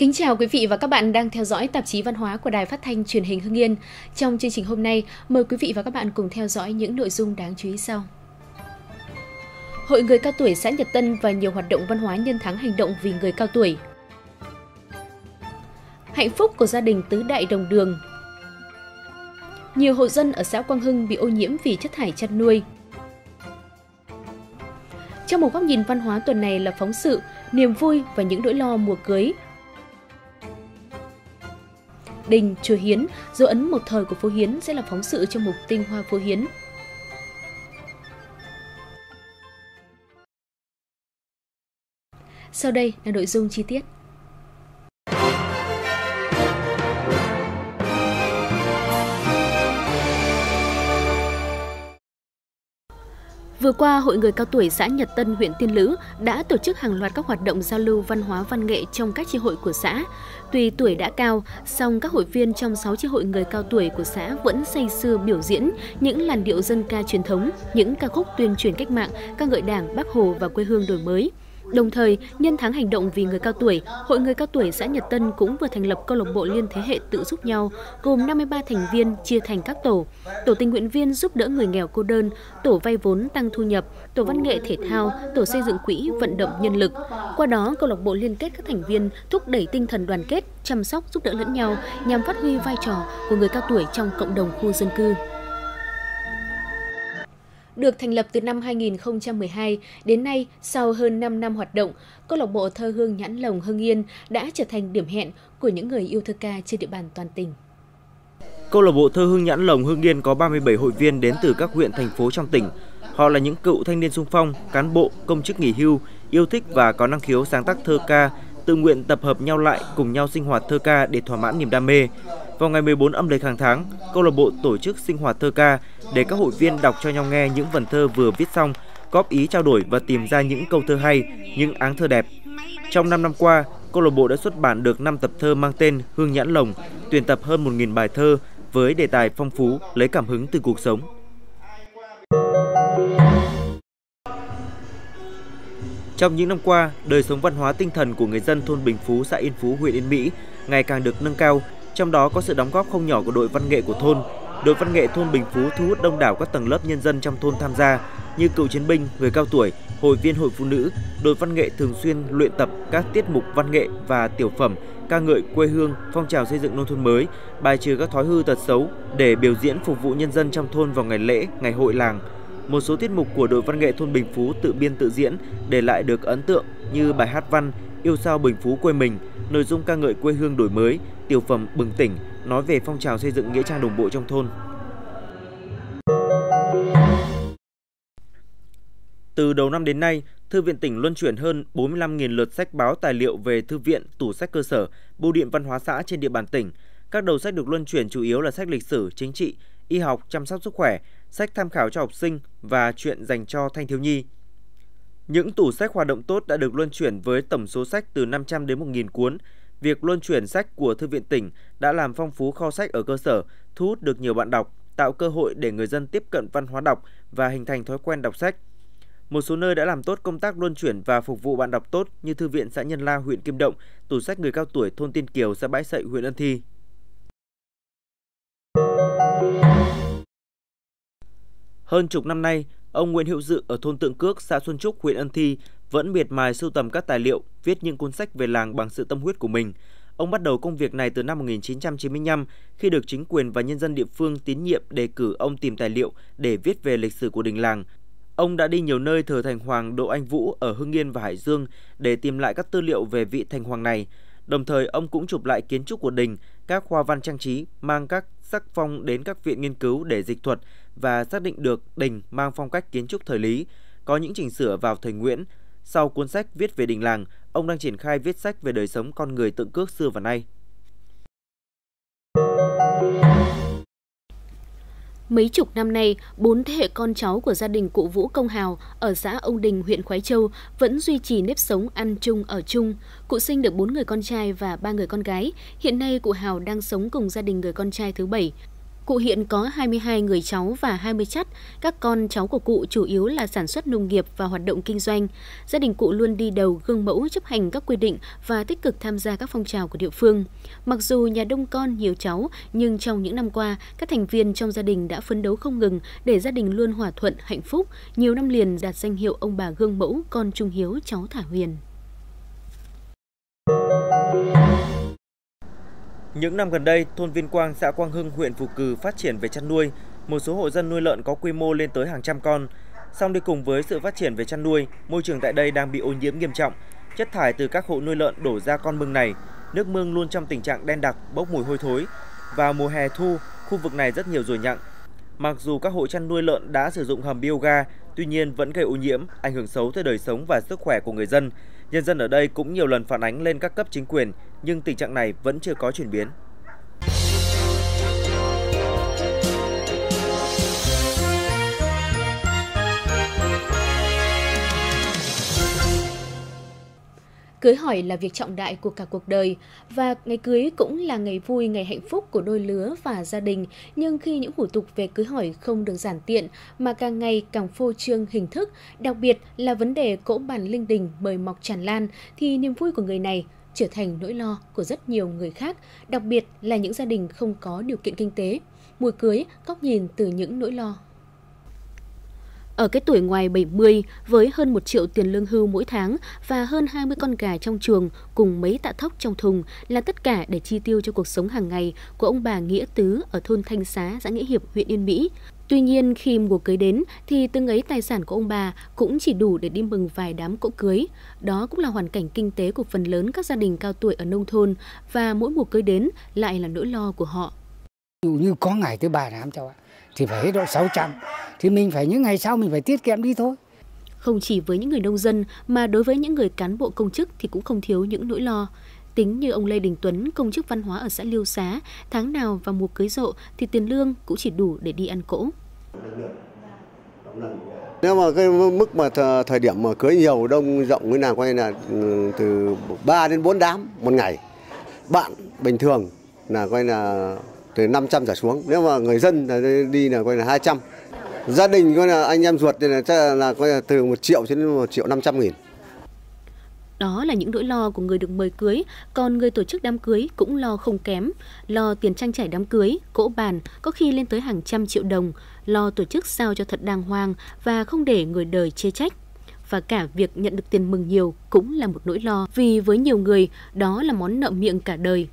Kính chào quý vị và các bạn đang theo dõi tạp chí văn hóa của Đài Phát thanh Truyền hình Hưng Yên. Trong chương trình hôm nay, mời quý vị và các bạn cùng theo dõi những nội dung đáng chú ý sau. Hội người cao tuổi xã Nhật Tân và nhiều hoạt động văn hóa nhân tháng hành động vì người cao tuổi. Hạnh phúc của gia đình tứ đại đồng đường. Nhiều hộ dân ở xã Quang Hưng bị ô nhiễm vì chất thải chăn nuôi. Trong một góc nhìn văn hóa tuần này là phóng sự, niềm vui và những nỗi lo mùa cưới. Đình, chùa Hiến, dấu ấn một thời của phố Hiến sẽ là phóng sự trong mục Tinh hoa phố Hiến. Sau đây là nội dung chi tiết. Vừa qua, Hội người cao tuổi xã Nhật Tân, huyện Tiên Lữ đã tổ chức hàng loạt các hoạt động giao lưu văn hóa văn nghệ trong các chi hội của xã. Tuy tuổi đã cao, song các hội viên trong 6 chi hội người cao tuổi của xã vẫn say sưa biểu diễn những làn điệu dân ca truyền thống, những ca khúc tuyên truyền cách mạng, ca ngợi Đảng, Bác Hồ và quê hương đổi mới. Đồng thời, nhân tháng hành động vì người cao tuổi, Hội người cao tuổi xã Nhật Tân cũng vừa thành lập câu lạc bộ liên thế hệ tự giúp nhau, gồm 53 thành viên chia thành các tổ tình nguyện viên giúp đỡ người nghèo cô đơn, tổ vay vốn tăng thu nhập, tổ văn nghệ thể thao, tổ xây dựng quỹ vận động nhân lực. Qua đó, câu lạc bộ liên kết các thành viên thúc đẩy tinh thần đoàn kết, chăm sóc giúp đỡ lẫn nhau nhằm phát huy vai trò của người cao tuổi trong cộng đồng khu dân cư. Được thành lập từ năm 2012, đến nay, sau hơn 5 năm hoạt động, câu lạc bộ thơ hương Nhãn Lồng Hưng Yên đã trở thành điểm hẹn của những người yêu thơ ca trên địa bàn toàn tỉnh. Câu lạc bộ thơ hương Nhãn Lồng Hưng Yên có 37 hội viên đến từ các huyện, thành phố trong tỉnh. Họ là những cựu thanh niên xung phong, cán bộ, công chức nghỉ hưu, yêu thích và có năng khiếu sáng tác thơ ca, tự nguyện tập hợp nhau lại cùng nhau sinh hoạt thơ ca để thỏa mãn niềm đam mê. Vào ngày 14 âm lịch hàng tháng, câu lạc bộ tổ chức sinh hoạt thơ ca để các hội viên đọc cho nhau nghe những vần thơ vừa viết xong, góp ý trao đổi và tìm ra những câu thơ hay, những áng thơ đẹp. Trong 5 năm qua, câu lạc bộ đã xuất bản được 5 tập thơ mang tên Hương Nhãn Lồng, tuyển tập hơn 1.000 bài thơ với đề tài phong phú, lấy cảm hứng từ cuộc sống. Trong những năm qua, đời sống văn hóa tinh thần của người dân thôn Bình Phú, xã Yên Phú, huyện Yên Mỹ ngày càng được nâng cao, trong đó có sự đóng góp không nhỏ của đội văn nghệ của thôn. Đội văn nghệ thôn Bình Phú thu hút đông đảo các tầng lớp nhân dân trong thôn tham gia như cựu chiến binh, người cao tuổi, hội viên hội phụ nữ. Đội văn nghệ thường xuyên luyện tập các tiết mục văn nghệ và tiểu phẩm, ca ngợi quê hương, phong trào xây dựng nông thôn mới, bài trừ các thói hư tật xấu để biểu diễn phục vụ nhân dân trong thôn vào ngày lễ, ngày hội làng. Một số tiết mục của đội văn nghệ thôn Bình Phú tự biên tự diễn để lại được ấn tượng như bài hát văn Yêu sao Bình Phú quê mình, nội dung ca ngợi quê hương đổi mới, tiểu phẩm Bừng tỉnh, nói về phong trào xây dựng nghĩa trang đồng bộ trong thôn. Từ đầu năm đến nay, Thư viện tỉnh luân chuyển hơn 45.000 lượt sách báo tài liệu về thư viện, tủ sách cơ sở, bưu điện văn hóa xã trên địa bàn tỉnh. Các đầu sách được luân chuyển chủ yếu là sách lịch sử, chính trị, y học, chăm sóc sức khỏe, sách tham khảo cho học sinh và truyện dành cho thanh thiếu nhi. Những tủ sách hoạt động tốt đã được luân chuyển với tổng số sách từ 500 đến 1.000 cuốn. Việc luân chuyển sách của Thư viện tỉnh đã làm phong phú kho sách ở cơ sở, thu hút được nhiều bạn đọc, tạo cơ hội để người dân tiếp cận văn hóa đọc và hình thành thói quen đọc sách. Một số nơi đã làm tốt công tác luân chuyển và phục vụ bạn đọc tốt như Thư viện xã Nhân La, huyện Kim Động, tủ sách người cao tuổi thôn Tiên Kiều, xã Bãi Sậy, huyện Ân Thi. Hơn chục năm nay, ông Nguyễn Hữu Dự ở thôn Tượng Cước, xã Xuân Trúc, huyện Ân Thi vẫn miệt mài sưu tầm các tài liệu, viết những cuốn sách về làng bằng sự tâm huyết của mình. Ông bắt đầu công việc này từ năm 1995 khi được chính quyền và nhân dân địa phương tín nhiệm đề cử ông tìm tài liệu để viết về lịch sử của đình làng. Ông đã đi nhiều nơi thờ Thành Hoàng Đỗ Anh Vũ ở Hưng Yên và Hải Dương để tìm lại các tư liệu về vị Thành Hoàng này. Đồng thời, ông cũng chụp lại kiến trúc của đình, các hoa văn trang trí, mang các sắc phong đến các viện nghiên cứu để dịch thuật và xác định được đình mang phong cách kiến trúc thời Lý, có những chỉnh sửa vào thời Nguyễn. Sau cuốn sách viết về đình làng, ông đang triển khai viết sách về đời sống con người Tượng Cước xưa và nay. Mấy chục năm nay, 4 thế hệ con cháu của gia đình cụ Vũ Công Hào ở xã Ông Đình, huyện Khoái Châu vẫn duy trì nếp sống ăn chung ở chung. Cụ sinh được 4 người con trai và 3 người con gái. Hiện nay, cụ Hào đang sống cùng gia đình người con trai thứ 7. Cụ hiện có 22 người cháu và 20 chắt. Các con cháu của cụ chủ yếu là sản xuất nông nghiệp và hoạt động kinh doanh. Gia đình cụ luôn đi đầu gương mẫu chấp hành các quy định và tích cực tham gia các phong trào của địa phương. Mặc dù nhà đông con nhiều cháu, nhưng trong những năm qua, các thành viên trong gia đình đã phấn đấu không ngừng để gia đình luôn hòa thuận, hạnh phúc. Nhiều năm liền đạt danh hiệu ông bà gương mẫu, con trung hiếu, cháu thả huyền. Những năm gần đây, thôn Viên Quang, xã Quang Hưng, huyện Phù Cừ phát triển về chăn nuôi. Một số hộ dân nuôi lợn có quy mô lên tới hàng trăm con. Song đi cùng với sự phát triển về chăn nuôi, môi trường tại đây đang bị ô nhiễm nghiêm trọng. Chất thải từ các hộ nuôi lợn đổ ra con mương này. Nước mương luôn trong tình trạng đen đặc, bốc mùi hôi thối. Vào mùa hè thu, khu vực này rất nhiều ruồi nhặng. Mặc dù các hộ chăn nuôi lợn đã sử dụng hầm bioga, tuy nhiên vẫn gây ô nhiễm, ảnh hưởng xấu tới đời sống và sức khỏe của người dân. Nhân dân ở đây cũng nhiều lần phản ánh lên các cấp chính quyền, nhưng tình trạng này vẫn chưa có chuyển biến. Cưới hỏi là việc trọng đại của cả cuộc đời và ngày cưới cũng là ngày vui, ngày hạnh phúc của đôi lứa và gia đình. Nhưng khi những thủ tục về cưới hỏi không được giản tiện mà càng ngày càng phô trương hình thức, đặc biệt là vấn đề cỗ bàn linh đình mời mọc tràn lan, thì niềm vui của người này trở thành nỗi lo của rất nhiều người khác, đặc biệt là những gia đình không có điều kiện kinh tế. Mùa cưới, góc nhìn từ những nỗi lo. Ở cái tuổi ngoài 70, với hơn 1 triệu tiền lương hưu mỗi tháng và hơn 20 con gà trong chuồng cùng mấy tạ thóc trong thùng là tất cả để chi tiêu cho cuộc sống hàng ngày của ông bà Nghĩa Tứ ở thôn Thanh Xá, xã Nghĩa Hiệp, huyện Yên Mỹ. Tuy nhiên, khi mùa cưới đến thì từng ấy tài sản của ông bà cũng chỉ đủ để đi mừng vài đám cỗ cưới. Đó cũng là hoàn cảnh kinh tế của phần lớn các gia đình cao tuổi ở nông thôn và mỗi mùa cưới đến lại là nỗi lo của họ. Dù như có ngày tới 3 đám cháu ạ, thì phải hết độ 600, thì mình phải những ngày sau mình phải tiết kiệm đi thôi. Không chỉ với những người nông dân mà đối với những người cán bộ công chức thì cũng không thiếu những nỗi lo. Tính như ông Lê Đình Tuấn, công chức văn hóa ở xã Liêu Xá, tháng nào vào mùa cưới rộ thì tiền lương cũng chỉ đủ để đi ăn cỗ. Nếu mà cái mức mà thời điểm mà cưới nhiều đông rộng như nào coi là từ 3 đến 4 đám một ngày. Bạn bình thường là coi là từ 500 trở xuống, nếu mà người dân đi là coi là 200. Gia đình coi là anh em ruột thì là coi là từ 1 triệu đến 1.500.000. Đó là những nỗi lo của người được mời cưới, còn người tổ chức đám cưới cũng lo không kém. Lo tiền trang trải đám cưới, cỗ bàn có khi lên tới hàng trăm triệu đồng, lo tổ chức sao cho thật đàng hoàng và không để người đời chê trách. Và cả việc nhận được tiền mừng nhiều cũng là một nỗi lo, vì với nhiều người đó là món nợ miệng cả đời.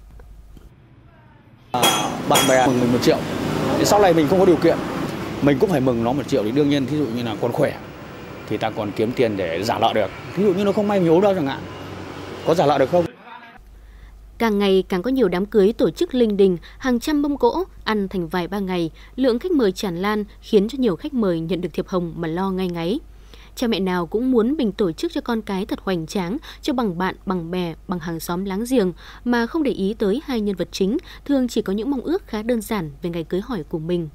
Bạn bè mừng mình 1 triệu, thì sau này mình không có điều kiện, mình cũng phải mừng nó 1 triệu, thì đương nhiên thí dụ như là còn khỏe thì ta còn kiếm tiền để giả nợ được. Ví dụ như nó không may mình ốm đau chẳng hạn, có giả nợ được không? Càng ngày càng có nhiều đám cưới tổ chức linh đình, hàng trăm mâm cỗ, ăn thành vài ba ngày, lượng khách mời tràn lan khiến cho nhiều khách mời nhận được thiệp hồng mà lo ngay ngáy. Cha mẹ nào cũng muốn mình tổ chức cho con cái thật hoành tráng, cho bằng bạn, bằng bè, bằng hàng xóm láng giềng, mà không để ý tới hai nhân vật chính, thường chỉ có những mong ước khá đơn giản về ngày cưới hỏi của mình.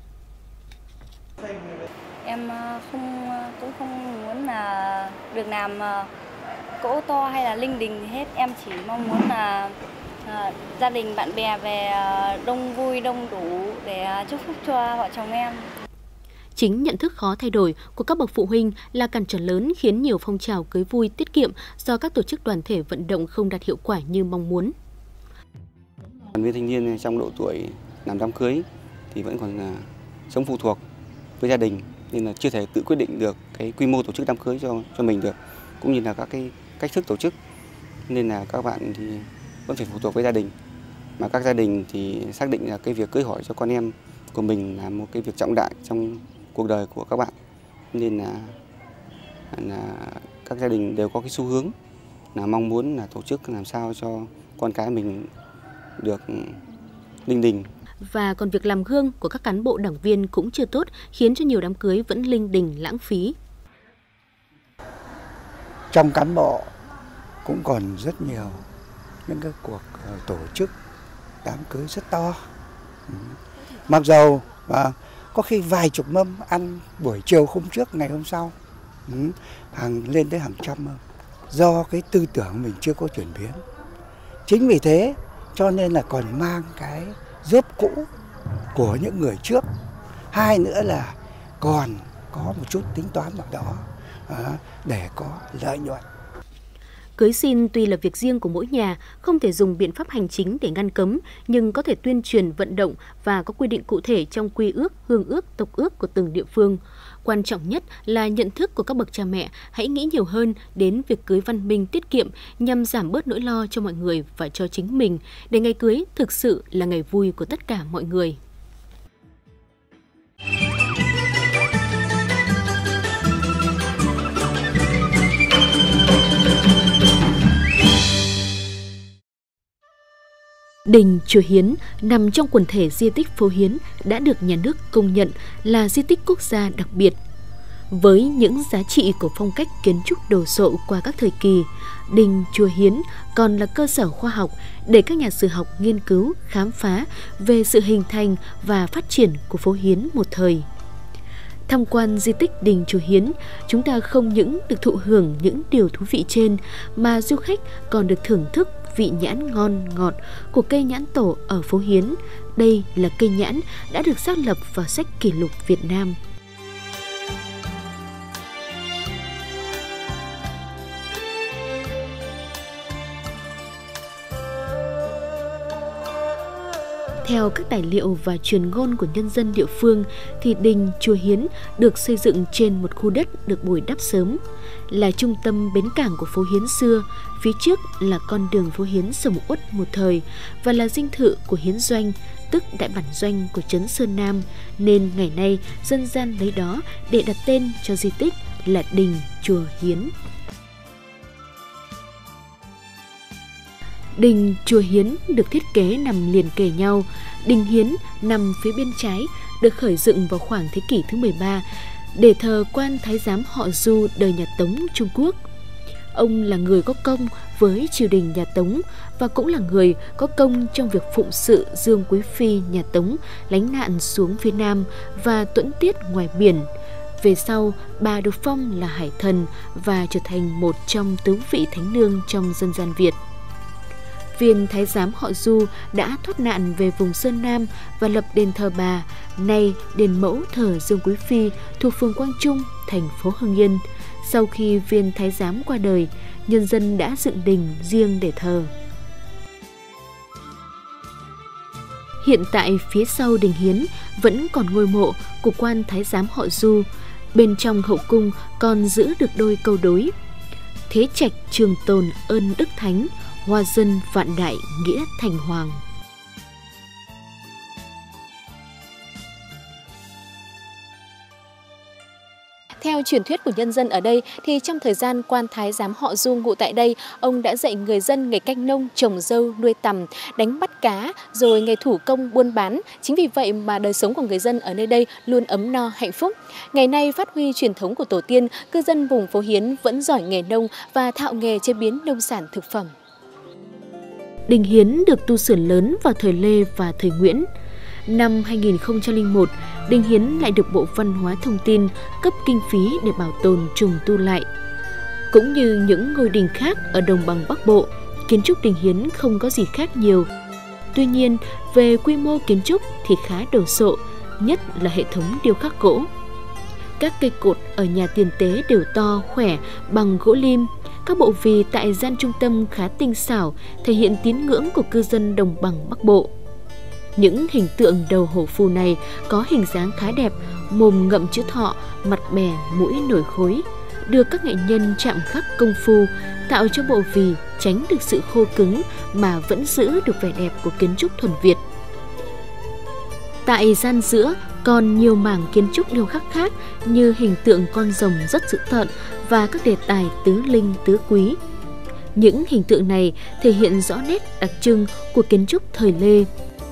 Em cũng không muốn là được làm cỗ to hay là linh đình hết. Em chỉ mong muốn là gia đình bạn bè về đông vui đông đủ để chúc phúc cho vợ chồng em. Chính nhận thức khó thay đổi của các bậc phụ huynh là cản trở lớn khiến nhiều phong trào cưới vui tiết kiệm do các tổ chức đoàn thể vận động không đạt hiệu quả như mong muốn. Đoàn viên thanh niên trong độ tuổi làm đám cưới thì vẫn còn sống phụ thuộc với gia đình, nên là chưa thể tự quyết định được cái quy mô tổ chức đám cưới cho mình được, cũng như là các cái cách thức tổ chức, nên là các bạn thì vẫn phải phụ thuộc với gia đình. Mà các gia đình thì xác định là cái việc cưới hỏi cho con em của mình là một cái việc trọng đại trong cuộc đời của các bạn, nên là các gia đình đều có cái xu hướng là mong muốn là tổ chức làm sao cho con cái mình được linh đình. Và còn việc làm gương của các cán bộ đảng viên cũng chưa tốt, khiến cho nhiều đám cưới vẫn linh đình lãng phí. Trong cán bộ cũng còn rất nhiều những cái cuộc tổ chức đám cưới rất to. Mặc dầu có khi vài chục mâm ăn buổi chiều hôm trước ngày hôm sau, lên tới hàng trăm mâm. Do cái tư tưởng mình chưa có chuyển biến. Chính vì thế cho nên là còn mang cái rớp cũ của những người trước. Hai nữa là còn có một chút tính toán nào đó để có lợi nhuận. Cưới xin tuy là việc riêng của mỗi nhà, không thể dùng biện pháp hành chính để ngăn cấm, nhưng có thể tuyên truyền vận động và có quy định cụ thể trong quy ước, hương ước, tộc ước của từng địa phương. Quan trọng nhất là nhận thức của các bậc cha mẹ hãy nghĩ nhiều hơn đến việc cưới văn minh tiết kiệm nhằm giảm bớt nỗi lo cho mọi người và cho chính mình, để ngày cưới thực sự là ngày vui của tất cả mọi người. Đình Chùa Hiến nằm trong quần thể di tích Phố Hiến đã được nhà nước công nhận là di tích quốc gia đặc biệt. Với những giá trị của phong cách kiến trúc đồ sộ qua các thời kỳ, Đình Chùa Hiến còn là cơ sở khoa học để các nhà sử học nghiên cứu, khám phá về sự hình thành và phát triển của Phố Hiến một thời. Tham quan di tích Đình Chùa Hiến, chúng ta không những được thụ hưởng những điều thú vị trên, mà du khách còn được thưởng thức vị nhãn ngon ngọt của cây nhãn tổ ở Phố Hiến. Đây là cây nhãn đã được xác lập vào sách kỷ lục Việt Nam. Theo các tài liệu và truyền ngôn của nhân dân địa phương thì Đình Chùa Hiến được xây dựng trên một khu đất được bồi đắp sớm, là trung tâm bến cảng của Phố Hiến xưa, phía trước là con đường Phố Hiến Sầm Uất một thời và là dinh thự của Hiến Doanh, tức đại bản doanh của trấn Sơn Nam, nên ngày nay dân gian lấy đó để đặt tên cho di tích là Đình Chùa Hiến. Đình Chùa Hiến được thiết kế nằm liền kề nhau. Đình Hiến nằm phía bên trái, được khởi dựng vào khoảng thế kỷ thứ 13 để thờ quan thái giám họ Du đời nhà Tống Trung Quốc. Ông là người có công với triều đình nhà Tống và cũng là người có công trong việc phụng sự Dương Quý Phi nhà Tống lánh nạn xuống phía Nam và tuẫn tiết ngoài biển. Về sau, bà được phong là Hải Thần và trở thành một trong tứ vị thánh nương trong dân gian Việt. Viên thái giám họ Du đã thoát nạn về vùng Sơn Nam và lập đền thờ bà, nay đền mẫu thờ Dương Quý Phi thuộc phường Quang Trung, thành phố Hưng Yên. Sau khi viên thái giám qua đời, nhân dân đã dựng đình riêng để thờ. Hiện tại phía sau đình Hiến vẫn còn ngôi mộ của quan thái giám họ Du. Bên trong hậu cung còn giữ được đôi câu đối: thế trạch trường tồn ơn đức thánh, hoa dân vạn đại nghĩa thành hoàng. Theo truyền thuyết của nhân dân ở đây thì trong thời gian quan thái giám họ Du ngụ tại đây, ông đã dạy người dân nghề canh nông, trồng dâu, nuôi tằm, đánh bắt cá, rồi nghề thủ công buôn bán. Chính vì vậy mà đời sống của người dân ở nơi đây luôn ấm no hạnh phúc. Ngày nay phát huy truyền thống của tổ tiên, cư dân vùng Phố Hiến vẫn giỏi nghề nông và thạo nghề chế biến nông sản thực phẩm. Đình Hiến được tu sửa lớn vào thời Lê và thời Nguyễn. Năm 2001, Đình Hiến lại được Bộ Văn hóa Thông tin cấp kinh phí để bảo tồn trùng tu lại. Cũng như những ngôi đình khác ở đồng bằng Bắc Bộ, kiến trúc Đình Hiến không có gì khác nhiều. Tuy nhiên, về quy mô kiến trúc thì khá đồ sộ, nhất là hệ thống điêu khắc gỗ. Các cây cột ở nhà tiền tế đều to, khỏe, bằng gỗ lim. Các bộ vì tại gian trung tâm khá tinh xảo, thể hiện tín ngưỡng của cư dân đồng bằng Bắc Bộ. Những hình tượng đầu hổ phù này có hình dáng khá đẹp, mồm ngậm chữ thọ, mặt bè, mũi nổi khối, được các nghệ nhân chạm khắc công phu, tạo cho bộ vì tránh được sự khô cứng mà vẫn giữ được vẻ đẹp của kiến trúc thuần Việt. Tại gian giữa còn nhiều mảng kiến trúc điêu khắc khác như hình tượng con rồng rất dữ tợn và các đề tài tứ linh tứ quý. Những hình tượng này thể hiện rõ nét đặc trưng của kiến trúc thời Lê.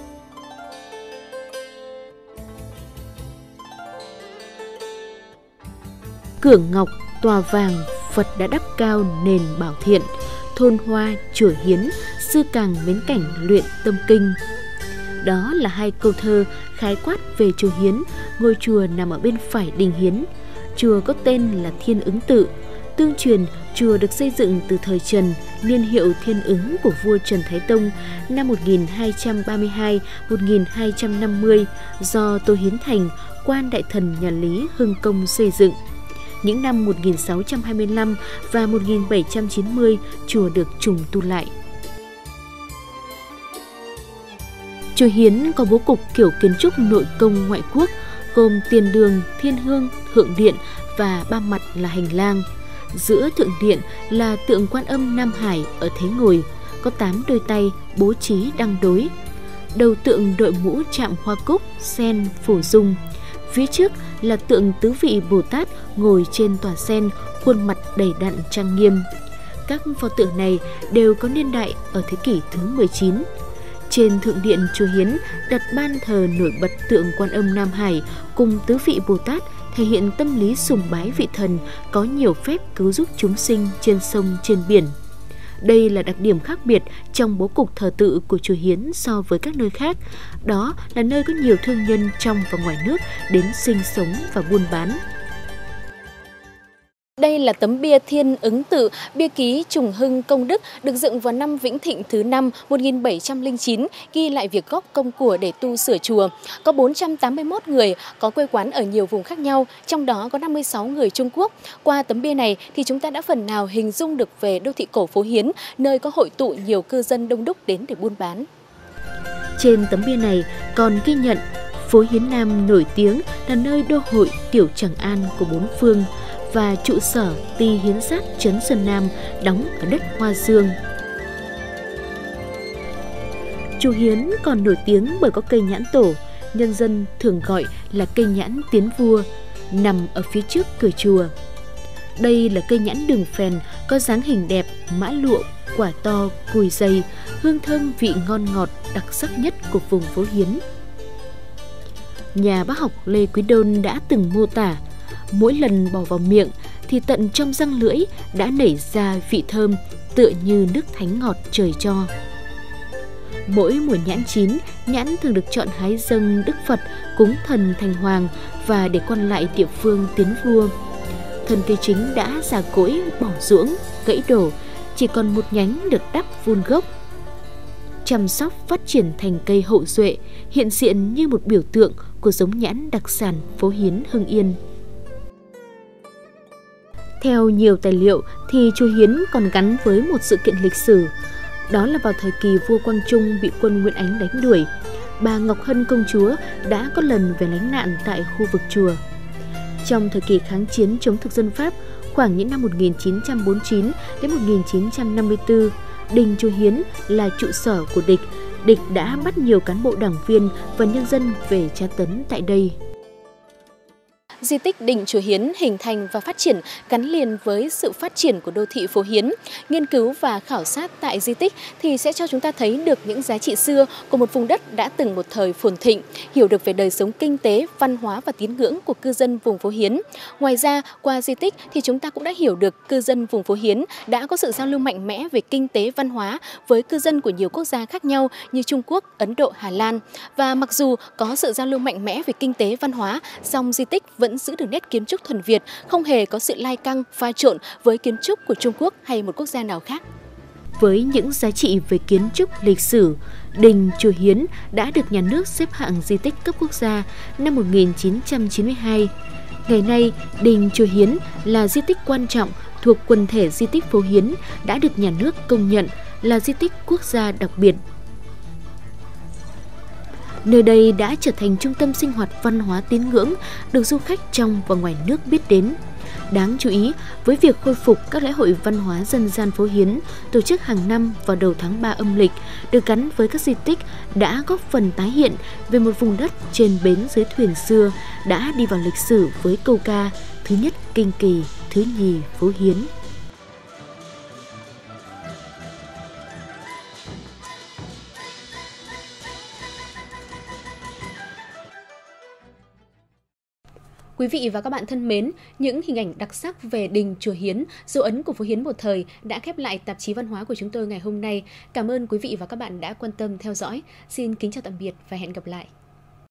Cửa ngọc, tòa vàng, Phật đã đắp cao nền bảo thiện, thôn hoa, chùa Hiến, sư càng mến cảnh luyện tâm kinh. Đó là hai câu thơ khái quát về chùa Hiến, ngôi chùa nằm ở bên phải đình Hiến. Chùa có tên là Thiên Ứng Tự, tương truyền Chùa được xây dựng từ thời Trần, niên hiệu Thiên Ứng của vua Trần Thái Tông năm 1232-1250 do Tô Hiến Thành, quan đại thần nhà Lý Hưng Công xây dựng. Những năm 1625 và 1790, chùa được trùng tu lại. Chùa Hiến có bố cục kiểu kiến trúc nội công ngoại quốc, gồm tiền đường, thiên hương, thượng điện và ba mặt là hành lang. Giữa thượng điện là tượng Quan Âm Nam Hải ở thế ngồi, có 8 đôi tay bố trí đăng đối. Đầu tượng đội mũ chạm hoa cúc, sen, phổ dung. Phía trước là tượng tứ vị Bồ Tát ngồi trên tòa sen, khuôn mặt đầy đặn trang nghiêm. Các pho tượng này đều có niên đại ở thế kỷ thứ 19. Trên thượng điện chùa Hiến đặt ban thờ nổi bật tượng Quan Âm Nam Hải cùng tứ vị Bồ Tát, thể hiện tâm lý sùng bái vị thần có nhiều phép cứu giúp chúng sinh trên sông trên biển. Đây là đặc điểm khác biệt trong bố cục thờ tự của chùa Hiến so với các nơi khác. Đó là nơi có nhiều thương nhân trong và ngoài nước đến sinh sống và buôn bán. Đây là tấm bia Thiên Ứng Tự, bia ký Trùng Hưng Công Đức, được dựng vào năm Vĩnh Thịnh thứ 5 1709, ghi lại việc góp công của để tu sửa chùa. Có 481 người có quê quán ở nhiều vùng khác nhau, trong đó có 56 người Trung Quốc. Qua tấm bia này thì chúng ta đã phần nào hình dung được về đô thị cổ phố Hiến, nơi có hội tụ nhiều cư dân đông đúc đến để buôn bán. Trên tấm bia này còn ghi nhận phố Hiến Nam nổi tiếng là nơi đô hội Tiểu Tràng An của bốn phương và trụ sở ty hiến sát Trấn Sơn Nam đóng ở đất Hoa Dương. Chùa Hiến còn nổi tiếng bởi có cây nhãn tổ, nhân dân thường gọi là cây nhãn tiến vua, nằm ở phía trước cửa chùa. Đây là cây nhãn đường phèn có dáng hình đẹp, mã lụa, quả to, cùi dày, hương thơm vị ngon ngọt đặc sắc nhất của vùng phố Hiến. Nhà bác học Lê Quý Đôn đã từng mô tả, mỗi lần bỏ vào miệng thì tận trong răng lưỡi đã nảy ra vị thơm tựa như nước thánh ngọt trời cho. Mỗi mùa nhãn chín, nhãn thường được chọn hái dâng Đức Phật, cúng thần Thành Hoàng và để quan lại địa phương tiến vua. Thân cây chính đã già cỗi, bỏ ruỗng, gãy đổ, chỉ còn một nhánh được đắp vun gốc. Chăm sóc phát triển thành cây hậu duệ, hiện diện như một biểu tượng của giống nhãn đặc sản phố Hiến Hưng Yên. Theo nhiều tài liệu thì chùa Hiến còn gắn với một sự kiện lịch sử. Đó là vào thời kỳ vua Quang Trung bị quân Nguyễn Ánh đánh đuổi, bà Ngọc Hân công chúa đã có lần về lánh nạn tại khu vực chùa. Trong thời kỳ kháng chiến chống thực dân Pháp, khoảng những năm 1949 đến 1954, đình chùa Hiến là trụ sở của địch. Địch đã bắt nhiều cán bộ đảng viên và nhân dân về tra tấn tại đây. Di tích đình chùa Hiến hình thành và phát triển gắn liền với sự phát triển của đô thị phố Hiến. Nghiên cứu và khảo sát tại di tích thì sẽ cho chúng ta thấy được những giá trị xưa của một vùng đất đã từng một thời phồn thịnh, hiểu được về đời sống kinh tế, văn hóa và tín ngưỡng của cư dân vùng phố Hiến. Ngoài ra, qua di tích thì chúng ta cũng đã hiểu được cư dân vùng phố Hiến đã có sự giao lưu mạnh mẽ về kinh tế, văn hóa với cư dân của nhiều quốc gia khác nhau như Trung Quốc, Ấn Độ, Hà Lan. Và mặc dù có sự giao lưu mạnh mẽ về kinh tế, văn hóa, song di tích vẫn giữ được nét kiến trúc thuần Việt, không hề có sự lai căng, pha trộn với kiến trúc của Trung Quốc hay một quốc gia nào khác. Với những giá trị về kiến trúc lịch sử, đình chùa Hiến đã được nhà nước xếp hạng di tích cấp quốc gia năm 1992. Ngày nay, đình chùa Hiến là di tích quan trọng thuộc quần thể di tích phố Hiến đã được nhà nước công nhận là di tích quốc gia đặc biệt. Nơi đây đã trở thành trung tâm sinh hoạt văn hóa tín ngưỡng được du khách trong và ngoài nước biết đến. Đáng chú ý, với việc khôi phục các lễ hội văn hóa dân gian phố Hiến tổ chức hàng năm vào đầu tháng 3 âm lịch được gắn với các di tích đã góp phần tái hiện về một vùng đất trên bến dưới thuyền xưa đã đi vào lịch sử với câu ca thứ nhất kinh kỳ, thứ nhì phố Hiến. Quý vị và các bạn thân mến, những hình ảnh đặc sắc về đình chùa Hiến, dấu ấn của phố Hiến một thời đã khép lại tạp chí văn hóa của chúng tôi ngày hôm nay. Cảm ơn quý vị và các bạn đã quan tâm theo dõi. Xin kính chào tạm biệt và hẹn gặp lại.